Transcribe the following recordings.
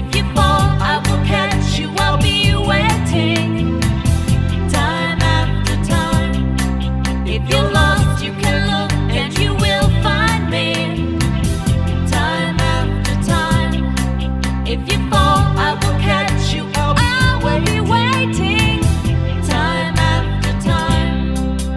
If you fall, I will catch you, I'll be waiting. Time after time. If you're lost, you can look and you will find me. Time after time. If you fall, I will catch you, I will be waiting. Time after time.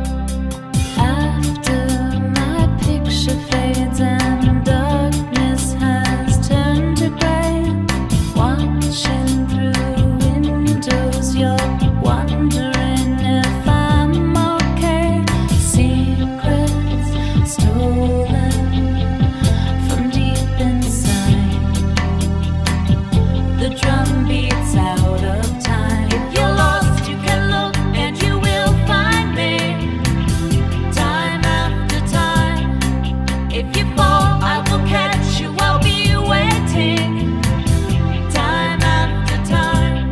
After my picture fades and darkness has turned to gray, watching through windows, you're wondering if I'm okay. Secrets stolen from deep inside. The drum beats out of time. If you're lost, you can look and you will find me. Time after time. If you fall, I will catch you, I'll be waiting. Time after time.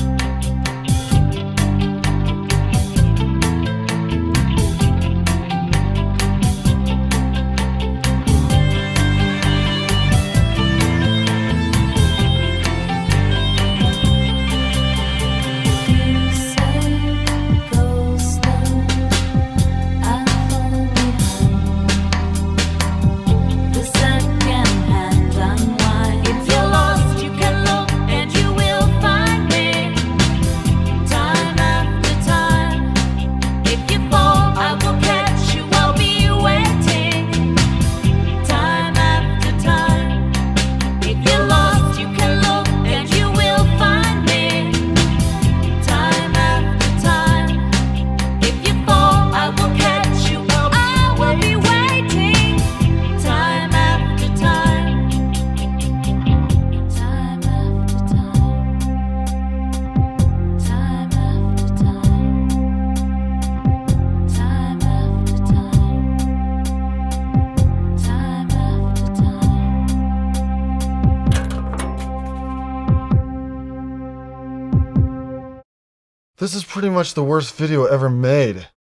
You say go slow, I fall behind. The second hand unwind. If you're lost, you can look and you will find me. Time after time. If you fall, I will catch you, I'll be waiting. Time after time. If you're lost, you can look and you will find me. Time after time. If you fall, I will catch you, I will be waiting. Time after time. Time after time. Time after time. Time after time. Time after time. This is pretty much the worst video ever made.